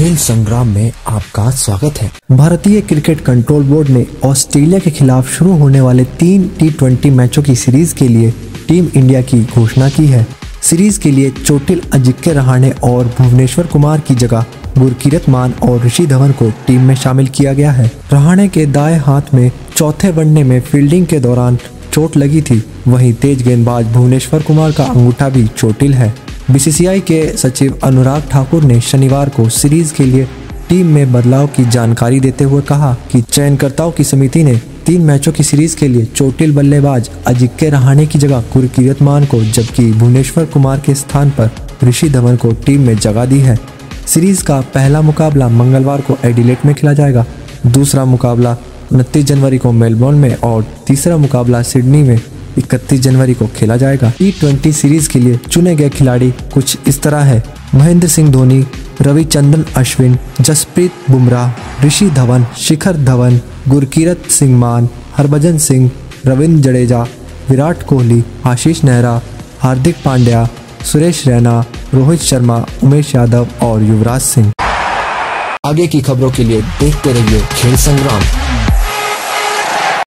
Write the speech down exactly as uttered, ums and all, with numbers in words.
खेल संग्राम में आपका स्वागत है। भारतीय क्रिकेट कंट्रोल बोर्ड ने ऑस्ट्रेलिया के खिलाफ शुरू होने वाले तीन टी ट्वेंटी मैचों की सीरीज के लिए टीम इंडिया की घोषणा की है। सीरीज के लिए चोटिल अजिंक्य रहाणे और भुवनेश्वर कुमार की जगह गुरकीरत मान और ऋषि धवन को टीम में शामिल किया गया है। रहाणे के दाएं हाथ में चौथे वनडे में फील्डिंग के दौरान चोट लगी थी, वहीं तेज गेंदबाज भुवनेश्वर कुमार का अंगूठा भी चोटिल है। बीसीसीआई के सचिव अनुराग ठाकुर ने शनिवार को सीरीज के लिए टीम में बदलाव की जानकारी देते हुए कहा कि चयनकर्ताओं की समिति ने तीन मैचों की सीरीज के लिए चोटिल बल्लेबाज अजिंक्य रहाणे की जगह गुरकीरत मान को, जबकि भुवनेश्वर कुमार के स्थान पर ऋषि धवन को टीम में जगह दी है। सीरीज का पहला मुकाबला मंगलवार को एडिलेड में खेला जाएगा, दूसरा मुकाबला उनतीस जनवरी को मेलबोर्न में और तीसरा मुकाबला सिडनी में इकतीस जनवरी को खेला जाएगा। टी ट्वेंटी सीरीज के लिए चुने गए खिलाड़ी कुछ इस तरह है: महेंद्र सिंह धोनी, रविचंद्रन अश्विन, जसप्रीत बुमराह, ऋषि धवन, शिखर धवन, गुरकीरत सिंह मान, हरभजन सिंह, रविंद्र जडेजा, विराट कोहली, आशीष नेहरा, हार्दिक पांड्या, सुरेश रैना, रोहित शर्मा, उमेश यादव और युवराज सिंह। आगे की खबरों के लिए देखते रहिए खेल संग्राम।